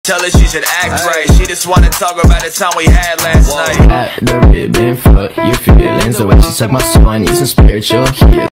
Tell her she should act right. She just wanna talk about the time we had last night. At the ribbon, fuck your feelings. The way she suck my soul, I need some spiritual healing.